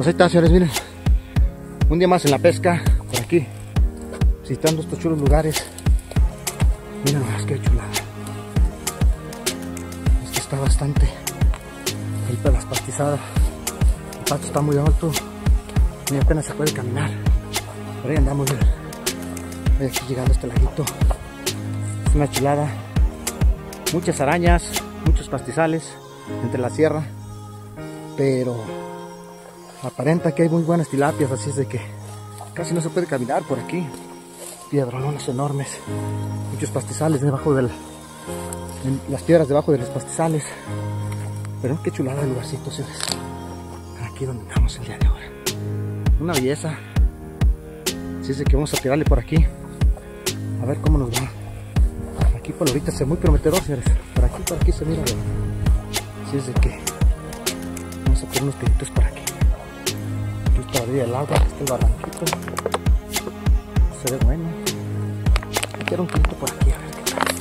Pues ahí está, señores, miren. Un día más en la pesca, por aquí, visitando estos chulos lugares. Miren nomás, qué chulada. Es que está bastante ahorita las pastizadas. El pasto está muy alto y apenas se puede caminar. Por ahí andamos, miren. Voy aquí llegando a este laguito. Es una chulada. Muchas arañas, muchos pastizales entre la sierra, pero aparenta que hay muy buenas tilapias, así es de que casi no se puede caminar por aquí. Piedronones enormes, muchos pastizales debajo en las piedras debajo de los pastizales. Pero qué chulada de lugarcito, señores. Aquí donde estamos el día de ahora. Una belleza. Así es de que vamos a tirarle por aquí a ver cómo nos va. Aquí por ahorita se ve muy prometedor, señores. Por aquí se mira bien. Así es de que vamos a poner unos tiritos por aquí. Aquí está la orilla del agua, aquí está el barranquito. Se ve bueno. Quiero un tirito por aquí, a ver qué tal.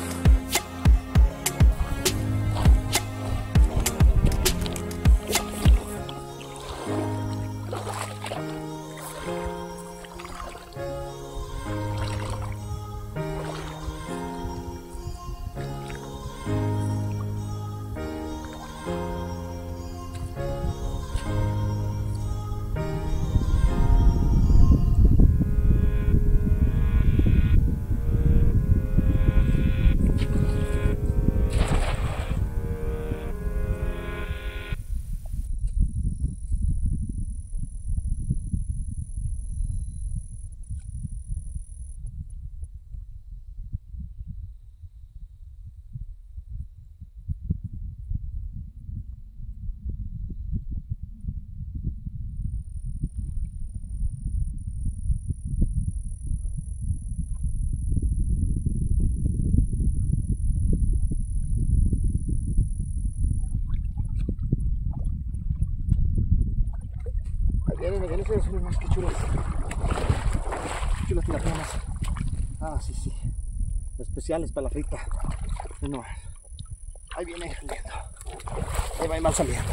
Miren, miren más que chulas. Chulas tilapianas. Ah, sí, sí. Especiales para la frita. No. Ahí viene saliendo. Ahí va y van saliendo.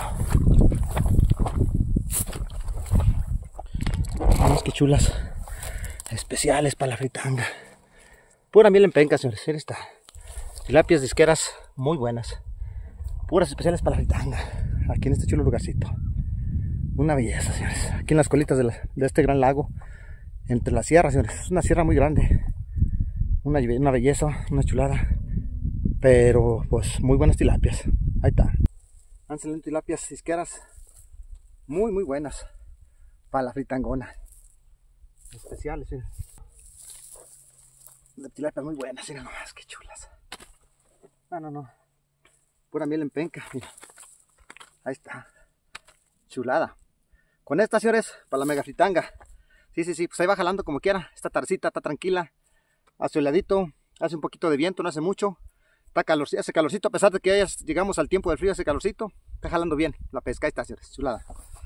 Más que chulas. Especiales para la fritanga. Pura miel en penca, señores. Ahí está. Tilapias disqueras muy buenas. Puras especiales para la fritanga. Aquí en este chulo lugarcito. Una belleza, señores. Aquí en las colitas de este gran lago. Entre las sierras, señores. Es una sierra muy grande. Una belleza, una chulada. Pero pues muy buenas tilapias. Ahí está. Han salido tilapias isqueras muy buenas. Para la fritangona. Especiales, señores. De tilapias muy buenas, miren nomás, qué chulas. No. Pura miel en penca, mira. Ahí está. Chulada. Con esta, señores, para la mega fritanga. Sí, pues ahí va jalando como quiera. Esta tardecita está tranquila. Hace heladito, hace un poquito de viento, no hace mucho. Está hace calorcito, a pesar de que llegamos al tiempo del frío, hace calorcito. Está jalando bien la pesca. Ahí está, señores, chulada.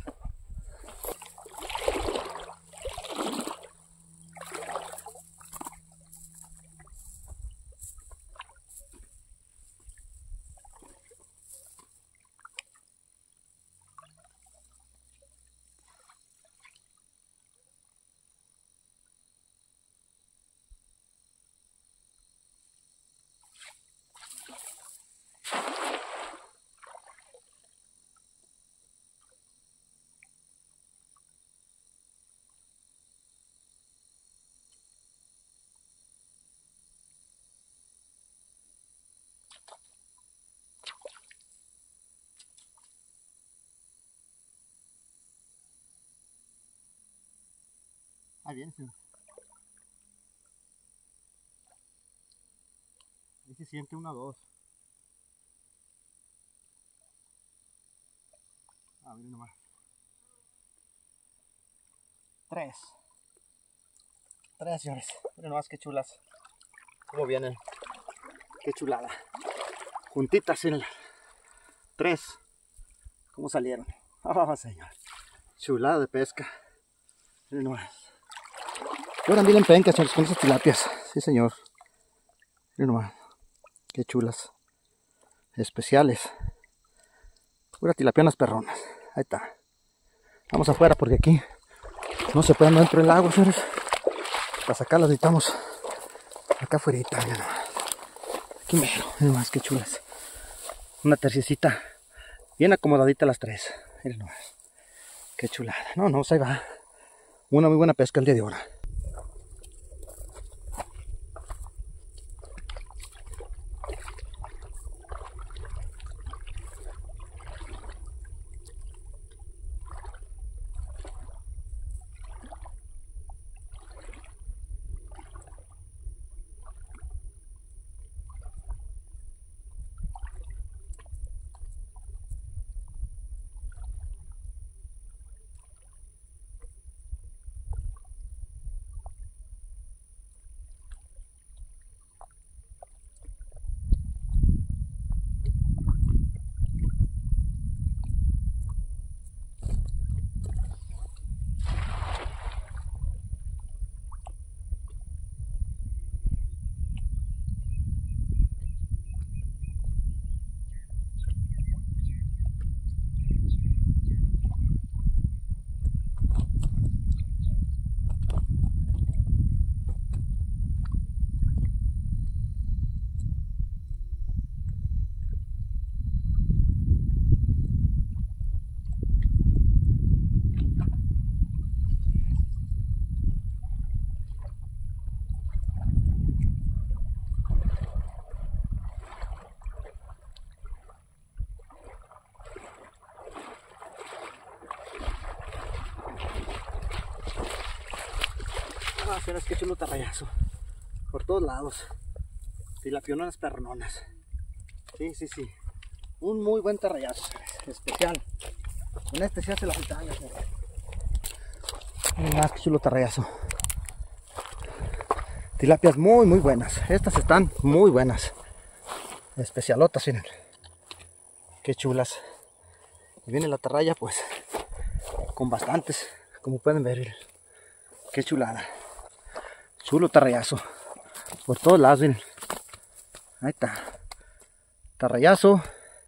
Ahí viene, señor. Ahí se siente 1 o 2. Ah, miren nomás. 3, señores. Miren nomás qué chulas. Cómo vienen. Qué chulada. Juntitas en el 3. ¿Cómo salieron? Oh, señor. Chulada de pesca. Miren nomás. Ahora miren pencas, señores, con esas tilapias. Sí, señor. Miren nomás. Qué chulas. Especiales. Pura tilapianas perronas. Ahí está. Vamos afuera porque aquí no se pueden dentro del agua, señores. Para sacarlas necesitamos acá afuera. Aquí mero, miren más que chulas. Una terciecita bien acomodadita las tres. Miren nomás. Qué chulada. No, pues ahí va. Una muy buena pesca el día de ahora. Señores, qué chulo tarrayazo. Por todos lados. Tilapionas perrononas. Sí. Un muy buen tarrayazo, especial. En este se hace la fritanga. Miren más que chulo tarrayazo. Tilapias muy buenas. Estas están muy buenas. Especialotas, miren. Qué chulas. Y viene la tarraya pues con bastantes, como pueden ver. Miren. Qué chulada. Chulo tarrayazo. Por todos lados, miren. Ahí está. Tarrayazo.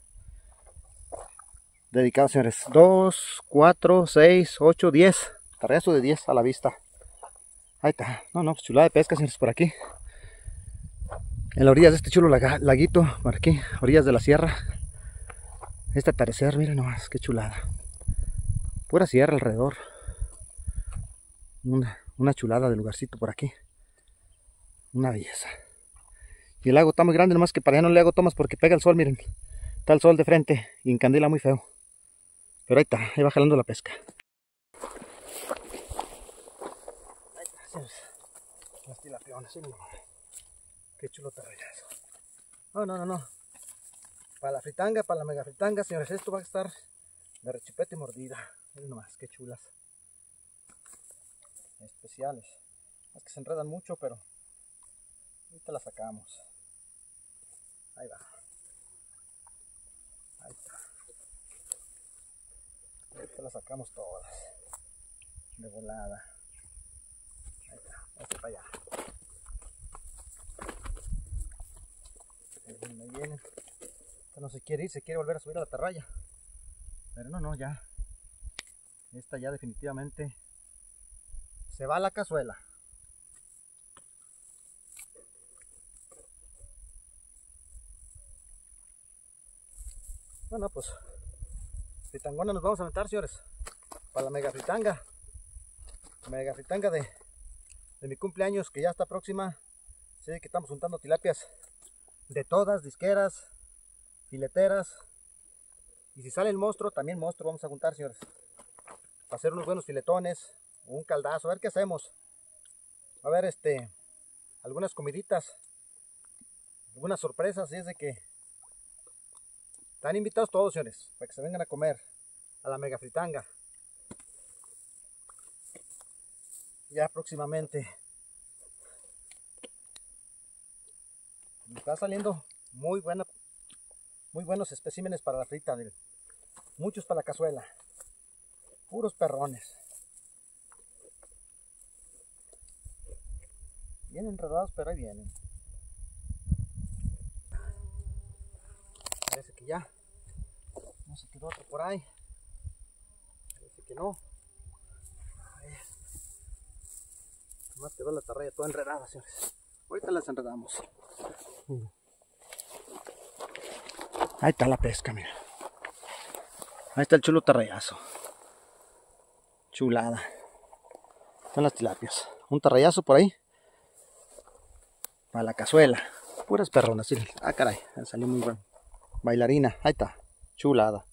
Dedicado, señores. 2, 4, 6, 8, 10. Tarrayazo de 10 a la vista. Ahí está. Pues chulada de pesca, señores, por aquí. En las orillas de este chulo laguito. Por aquí, orillas de la sierra. Este atardecer, miren nomás, qué chulada. Pura sierra alrededor. Una chulada de lugarcito por aquí. Una belleza. Y el lago está muy grande, nomás que para allá no le hago tomas porque pega el sol, miren. Está el sol de frente y encandila muy feo. Pero ahí está, ahí va jalando la pesca. Ahí está, señores. Las tilapionas, miren. Qué chulo tarrayazo. No. Para la fritanga, para la mega fritanga, señores, esto va a estar de rechupete y mordida. Miren nomás, qué chulas. Especiales. Es que se enredan mucho, pero ahorita la sacamos. Ahí va. Ahí está. Ahorita la sacamos todas. De volada. Ahí está. Este para allá. Ahí viene. Esta no se quiere ir, se quiere volver a subir a la atarraya. Pero no, ya. Esta ya definitivamente se va a la cazuela. Bueno, pues fritangona nos vamos a meter, señores, para la mega fritanga de mi cumpleaños, que ya está próxima. Sí, que estamos juntando tilapias de todas, disqueras, fileteras, y si sale el monstruo, también monstruo vamos a juntar, señores, para hacer unos buenos filetones, un caldazo, a ver qué hacemos. A ver, algunas comiditas, algunas sorpresas. Y es de que están invitados todos, señores, para que se vengan a comer a la mega fritanga. Ya próximamente. Y está saliendo muy buenos especímenes para la frita, miren. Muchos para la cazuela. Puros perrones. Bien enredados, pero ahí vienen. Parece que ya no se quedó otro por ahí. Parece que no. Más quedó la tarraya toda enredada, señores. Ahorita las enredamos. Ahí está la pesca, mira. Ahí está el chulo tarrayazo. Chulada. Están las tilapias. Un tarrayazo por ahí. Para la cazuela. Puras perronas, sí. Ah, caray. Salió muy bueno. Bailarina. Ahí está. Chulada.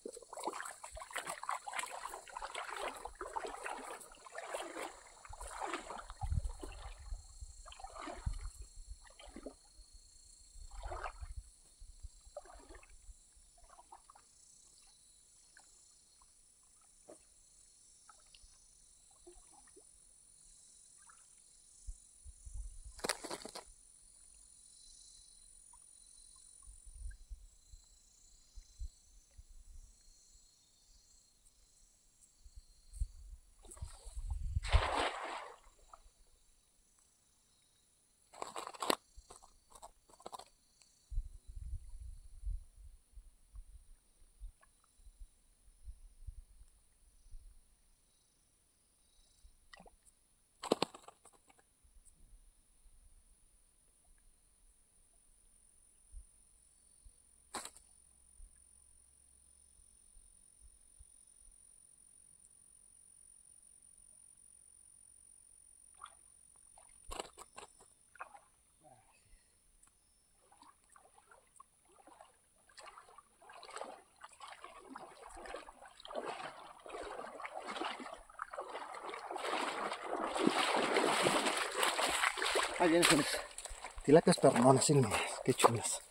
Ahí vienen, señores. Tilapias perronas, sí, nomás. Qué chulas.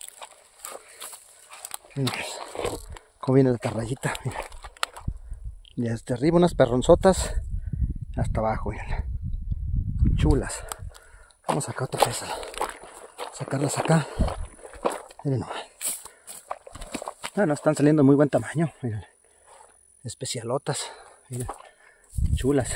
Miren, cómo viene la tarrayita, miren. Desde arriba unas perronzotas hasta abajo, miren. Chulas. Vamos a sacar otra vez. Sacarlas acá. Miren nomás. Bueno, están saliendo muy buen tamaño. Miren. Especialotas. Miren. Chulas.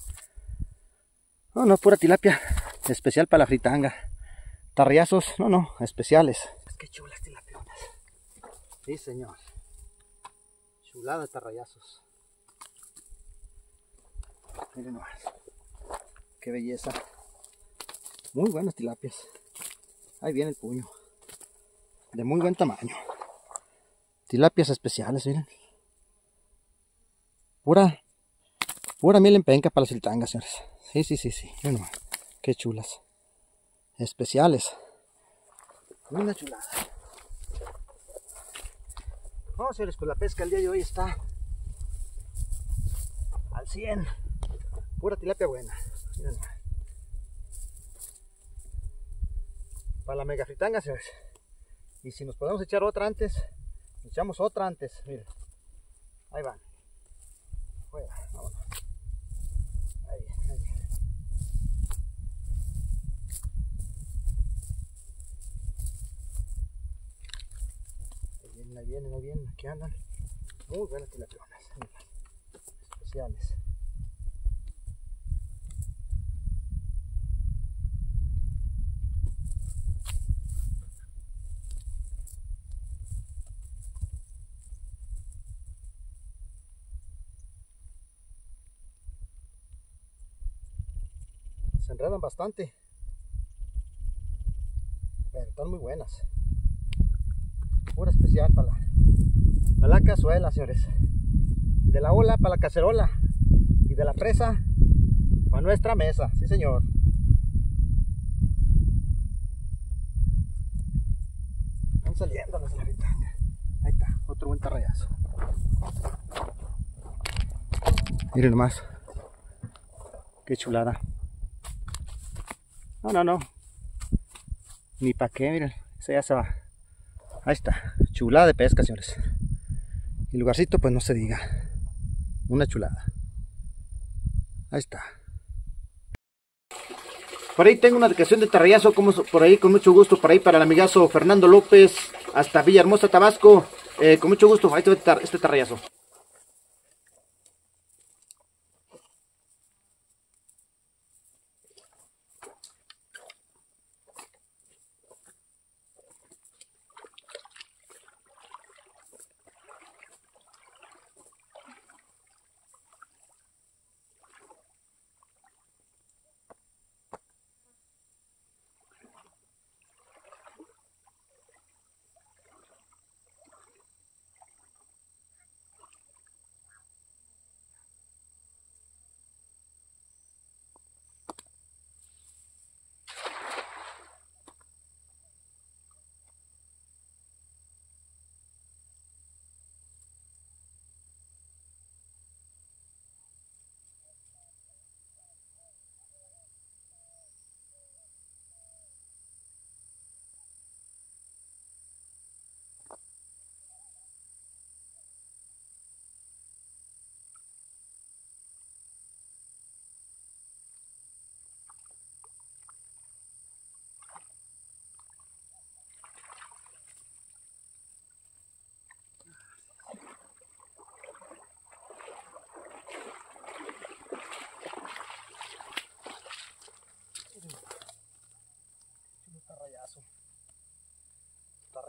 No, no, pura tilapia. Especial para la fritanga. Tarrayazos, no, especiales. Qué chulas tilapionas. Sí, señor. Chulada de tarrayazos. Miren nomás. Qué belleza. Muy buenas tilapias. Ahí viene el puño. De muy buen tamaño. Tilapias especiales, miren. Pura miel en penca para las fritangas, señores. Sí. Miren nomás. Qué chulas. Especiales. Una chulada. No, señores, pues la pesca el día de hoy está al 100. Pura tilapia buena. Miren. Para la mega fritanga, señores. Y si nos podemos echar otra antes, echamos otra antes. Miren. Ahí van. Fuera, vámonos. Ahí. Ahí vienen, aquí andan. Muy buenas tilapionas. Especiales. Se enredan bastante, pero están muy buenas. Pura especial para la cazuela, señores. De la ola para la cacerola. Y de la presa para nuestra mesa. Sí, señor. Están saliendo las de la fritanga. Ahí está, otro buen tarrayazo. Miren nomás. Qué chulada. No. Ni pa' qué, miren. Ese ya se va. Ahí está. Chulada de pesca, señores. Y el lugarcito, pues no se diga. Una chulada. Ahí está. Por ahí tengo una dedicación de tarrayazo, como por ahí con mucho gusto, por ahí para el amigazo Fernando López, hasta Villahermosa, Tabasco. Con mucho gusto, ahí te va este tarrayazo.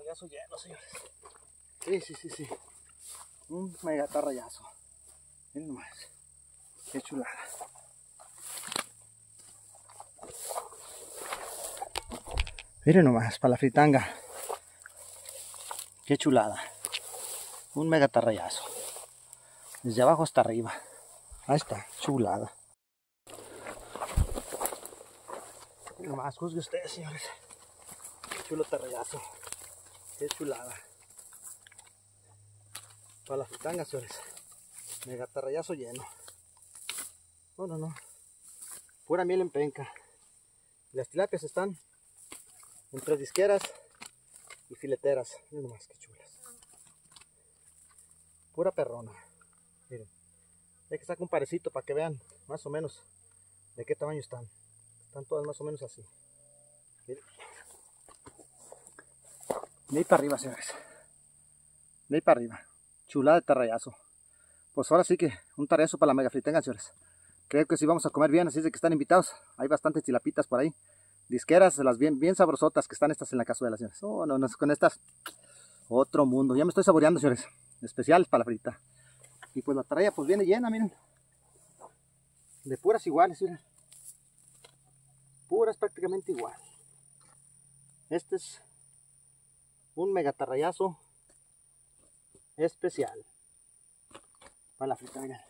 tarrayazo lleno, señores. Sí. Un mega tarrayazo. Miren nomás. Qué chulada. Miren nomás, para la fritanga. Qué chulada. Un mega tarrayazo. Desde abajo hasta arriba. Ahí está, chulada. Miren nomás, juzgue ustedes, señores. Qué chulo tarrayazo. Qué chulada. Para la fritanga, señores. Mega tarrayazo lleno. No. Pura miel en penca. Las tilapias están entre disqueras y fileteras. Miren nomás, qué chulas. Pura perrona. Miren. Hay que sacar un parecito para que vean más o menos de qué tamaño están. Están todas más o menos así. Miren. De ahí para arriba, señores. De ahí para arriba. Chulada de tarrayazo. Pues ahora sí que un tarrayazo para la mega fritanga, señores. Creo que sí vamos a comer bien, así es de que están invitados. Hay bastantes tilapitas por ahí. Disqueras, las bien sabrosotas que están estas en la cazuela, señores. Oh, no, con estas, otro mundo. Ya me estoy saboreando, señores. Especiales para la frita. Y pues la tarraya pues viene llena, miren. De puras iguales, miren. Puras prácticamente igual. Este es un mega tarrayazo especial para la frita, miren.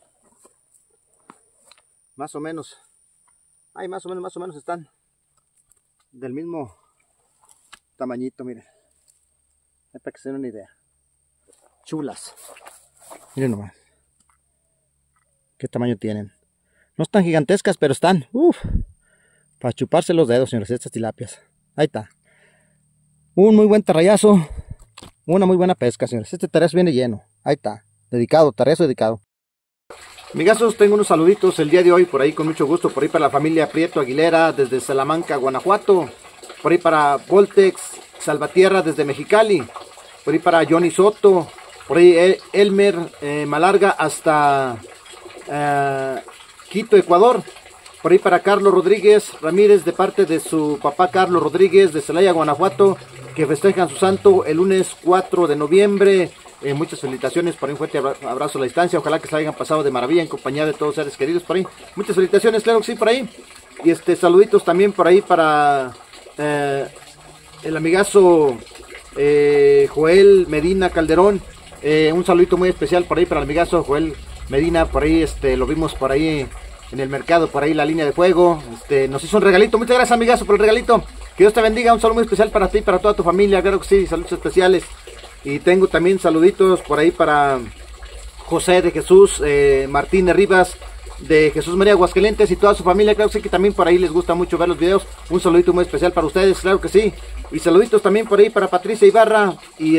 Más o menos. Ay, más o menos están del mismo tamañito, miren. Para que se den una idea. Chulas. Miren nomás. Qué tamaño tienen. No están gigantescas, pero están. Para chuparse los dedos, señores, estas tilapias. Ahí está. Un muy buen tarrayazo. Una muy buena pesca, señores. Este tarrayazo viene lleno. Ahí está. Dedicado, tarrayazo dedicado. Amigazos, tengo unos saluditos el día de hoy, por ahí con mucho gusto, por ahí para la familia Prieto Aguilera desde Salamanca, Guanajuato, por ahí para Voltex Salvatierra desde Mexicali, por ahí para Johnny Soto, por ahí Elmer Malarga hasta Quito, Ecuador, por ahí para Carlos Rodríguez Ramírez de parte de su papá Carlos Rodríguez de Celaya, Guanajuato, que festejan su santo el lunes 4 de noviembre. Muchas felicitaciones, por ahí un fuerte abrazo a la distancia, ojalá que se hayan pasado de maravilla en compañía de todos seres queridos por ahí. Muchas felicitaciones, claro que sí, por ahí. Y saluditos también por ahí para el amigazo Joel Medina Calderón. Un saludito muy especial por ahí para el amigazo Joel Medina, por ahí lo vimos por ahí en el mercado, por ahí la línea de fuego. Nos hizo un regalito, muchas gracias amigazo por el regalito. Que Dios te bendiga, un saludo muy especial para ti y para toda tu familia, claro que sí, saludos especiales. Y tengo también saluditos por ahí para José de Jesús Martínez Rivas, de Jesús María Aguascalientes y toda su familia. Claro que sí, que también por ahí les gusta mucho ver los videos. Un saludito muy especial para ustedes, claro que sí. Y saluditos también por ahí para Patricia Ibarra y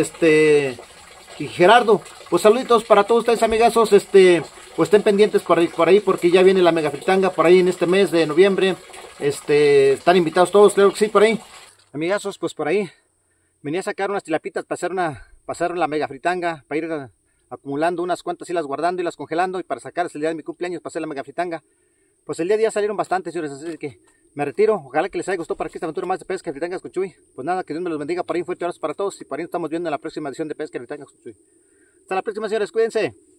Gerardo. Pues saluditos para todos ustedes amigazos. Pues estén pendientes por ahí porque ya viene la mega fritanga por ahí en este mes de noviembre. Están invitados todos, claro que sí, por ahí. Amigazos, pues por ahí venía a sacar unas tilapitas para hacer la mega fritanga, para ir acumulando unas cuantas y las guardando y las congelando y para sacarlas el día de mi cumpleaños para hacer la mega fritanga. Pues el día de día salieron bastantes, señores, así que me retiro. Ojalá que les haya gustado para esta aventura más de Pesca y Fritangas con Chuy. Pues nada, que Dios me los bendiga. Por ahí un fuerte abrazo para todos y por ahí nos estamos viendo en la próxima edición de Pesca y Fritangas con Chuy. Hasta la próxima, señores, cuídense.